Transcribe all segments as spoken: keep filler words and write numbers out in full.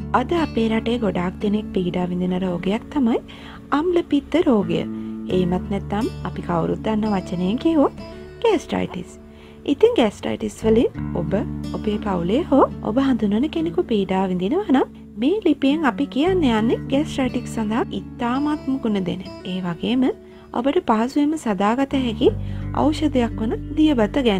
අද අපේ රටේ ගොඩාක් දෙනෙක් පීඩා විඳින රෝගයක් තමයි අම්ල පිත්ත රෝගය. එහෙමත් නැත්නම් අපි කවුරුත් දන්න වචනයෙන් කිව්වොත් ગેස්ට්‍රයිටිස්. ඉතින් ગેස්ට්‍රයිටිස් වලින් ඔබ ඔබේ පවුලේ හෝ ඔබ හඳුනන කෙනෙකු පීඩා විඳිනවා නම් මේ ලිපියෙන් අපි කියන්න යන්නේ ગેස්ට්‍රයිටිස් සඳහා ඉතාමත්ම ගුණ දෙන. ඒ වගේම ඔබට පහසුවෙන්ම සදාගත හැකි ඖෂධයක් වන දියබත ගැන.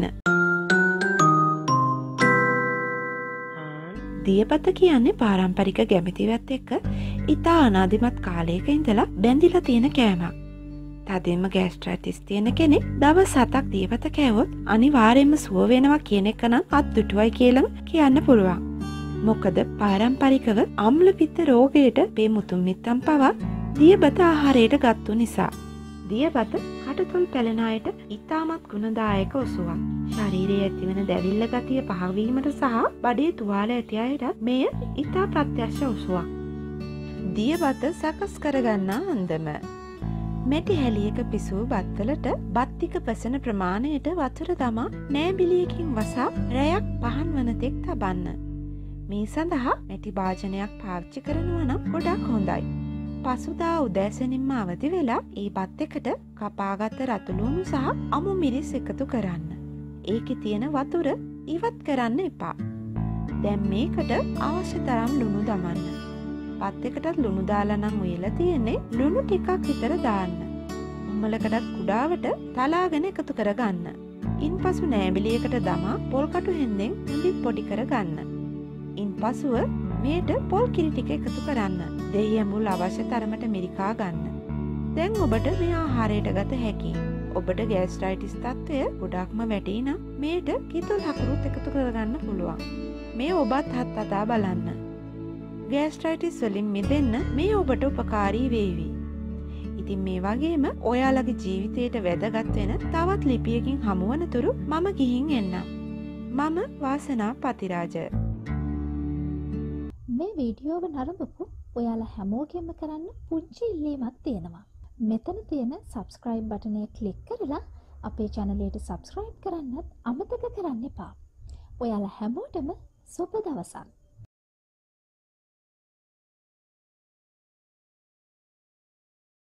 දියබත කියන්නේ පාරම්පරික ගැමිතිවත් එක්ක ඉතා අනාදිමත් කාලයක ඉඳලා බැඳිලා තියෙන කෑමක්. තදින්ම ગેස්ට්‍රයිටිස් තියෙන කෙනෙක් දවස් හතක් දියබත කෑවොත් අනිවාර්යයෙන්ම සුව වෙනවා කියන එක නම් අත්දුටුවයි කියලා කියන්න පුළුවන්. මොකද පාරම්පරිකව අම්ල පිත්ත රෝගයට මේ මුතුන් මිත්තන් පවා දියබත ආහාරයට ගත්තු නිසා. දියබත කටුතුල් පැලෙන අයට ඉතාමත් ගුණදායක ඔසුවක්. ශරීරයේ ඇතිවන දැවිල්ල ගතිය පහවීමට සහ බඩේ තුවාල ඇති අයට මෙය ඉතා ප්‍රත්‍යක්ෂ ඔසුවක්. දියබත සකස් කරගන්නා අන්දම. මැටි හැලියක පිසූ බත්වලට බත් ටික පසන ප්‍රමාණයට වතුර දමා නෑබිලියකින් වසා රැයක් පහන් වන තෙක් තබන්න. මේ සඳහා මැටි භාජනයක් පාවිච්චි කරනවා නම් ගොඩක් හොඳයි. පසුදා උදෑසනින්ම අවදි වෙලා ඒ බත් එකට කපාගත්ත රතුළුණු සහ අමු මිරිස් එකතු කරන්න. ඒකේ තියෙන වතුර ඉවත් කරන්න එපා. දැන් මේකට අවශ්‍ය තරම් ලුණු දමන්න. බත් එකටත් ලුණු දාලා නම් උයලා තියෙන්නේ ලුණු ටිකක් විතර දාන්න. උම්මලකටත් කුඩාවට තලාගෙන එකතු කරගන්න. ඉන්පසු නෑබිලියකට දමා පොල් කටු හෙන්දෙන් හොඳින් පොඩි කරගන්න. ඉන්පසුව මේට පොල් කිරි ටික එකතු කරන්න. දෙහි ඇඹුල් අවශ්‍ය තරමට මිරිකා ගන්න. දැන් ඔබට මේ ආහාරයට ගත හැකියි. ඔබට ગેස්ට්‍රයිටිස් තත්ත්වය ගොඩක්ම වැඩි නම් මේට කිතුල් හකුරුත් එකතු කරගන්න පුළුවන්. මේ ඔබත් හත් අතා බලන්න. ગેස්ට්‍රයිටිස් වලින් මිදෙන්න මේ ඔබට උපකාරී වේවි. ඉතින් මේ වගේම ඔයාලගේ ජීවිතයට වැදගත් වෙන තවත් ලිපියකින් හමුවනතුරු මම ගිහින් එන්නම්. මම වාසනා පතිරාජ. මේ වීඩියෝව නරඹපු ඔයාලා හැමෝගෙම කරන්න පුංචි ඉල්ලීමක් තියෙනවා. මෙතන තියෙන subscribe බටනය ක්ලික් කරලා අපේ channel එකට subscribe කරන්නත් අමතක කරන්න එපා. ඔයාලා හැමෝටම සුබ දවසක්.